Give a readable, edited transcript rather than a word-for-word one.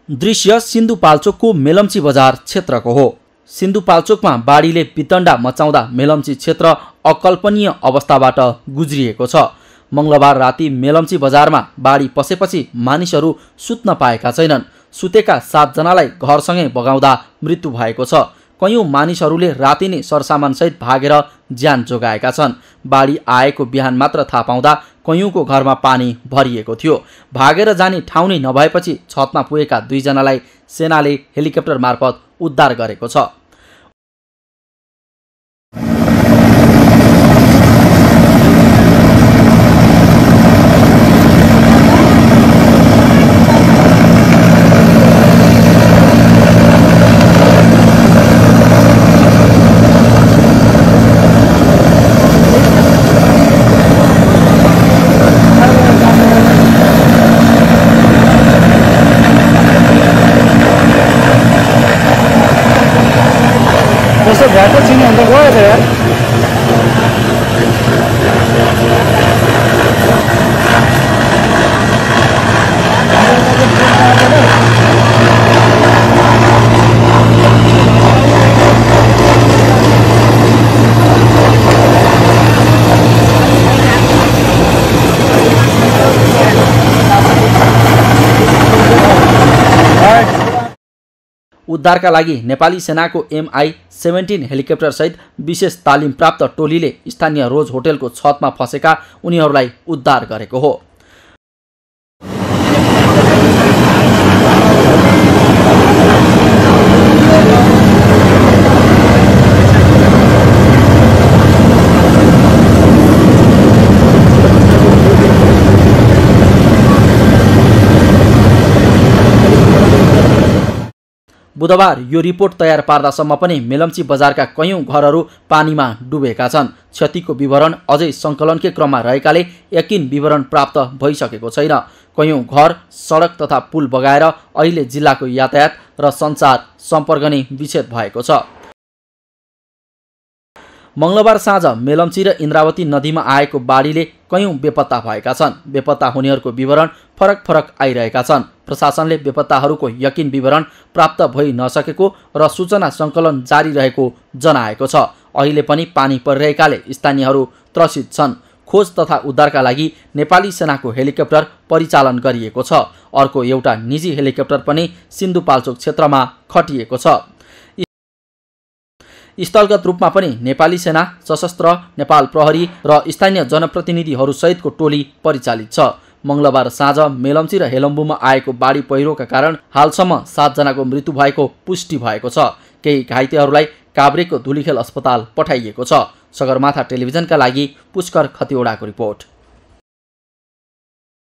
दृश्य सिन्धुपाल्चोकको मेलम्ची बजार क्षेत्रको हो। सिन्धुपाल्चोकमा बाढीले वितण्डा मचाउँदा मेलम्ची क्षेत्र अकल्पनीय अवस्थाबाट गुज्रिएको छ। मंगलबार राति मेलम्ची बजारमा बाढी पसेपछि मानिसहरू सुत्न पाएका छैनन्। सुतेका 7 जनालाई घरसँगै बगाउँदा मृत्यु भएको छ। कयौं मानिसहरूले राति नै सरसामानसहित भागेर ज्यान जोगाएका छन्। बाढी आएको बिहान मात्र थाहा पाउँदा कयौंको घरमा पानी भरिएको थियो। भागेर जाने ठाउँ नै नभएपछि छतमा पुगेका 2 जनालाई सेनाले हेलिकप्टर मार्फत उद्धार गरेको छ। उद्धारका लागि नेपाली सेनाको MI-17 हेलिकप्टर सहित विशेष तालिम प्राप्त टोलीले स्थानीय रोज होटेलको छतमा फसेका उनीहरूलाई उद्धार गरेको हो। बुधबार यो रिपोर्ट तयार पार्दासम्म पनि मेलम्ची बजारका कयौं घरहरू पानीमा डुबेका छन्। क्षतिको विवरण अझै सङ्कलनकै क्रममा रहेकाले यकिन विवरण प्राप्त भइसकेको छैन। कयौं घर, सडक तथा पुल बगाएर अहिले जिल्लाको यातायात र सञ्चार सम्पर्क नै विच्छेद भएको छ। मंगलबार साँझ मेलम्ची र इन्द्रावती नदीमा आएको बाढीले कयौं बेपत्ता भएका छन्। बेपत्ता हुनेहरूको विवरण फरक फरक आइरहेका छन्। प्रशासनले बेपत्ताहरूको यकिन विवरण प्राप्त भइ नसकेको र सूचना सङ्कलन जारी रहेको जनाएको छ। अहिले पनि पानी परिरहेकाले स्थानीयहरू त्रसित छन्। खोज तथा उद्धारका लागि नेपाली सेनाको हेलिकप्टर परिचालन गरिएको छ। अर्को एउटा निजी हेलिकप्टर पनि सिन्धुपाल्चोक क्षेत्रमा खटिएको छ। स्थलगत रूपमा पनि नेपाली सेना, सशस्त्र, नेपाल प्रहरी र स्थानीय जनप्रतिनिधिहरू सहितको टोली परिचालित छ। मंगलबार साँझ मेलम्ची र हेलम्बुमा आएको बाढी पहिरोका कारण हालसम्म 7 जनाको मृत्यु भएको पुष्टि भएको छ। केही घाइतेहरूलाई काभ्रेको धुलीखेल अस्पताल पठाइएको छ। सगरमाथा टेलिभिजनका लागि पुष्कर खतिवडाको रिपोर्ट।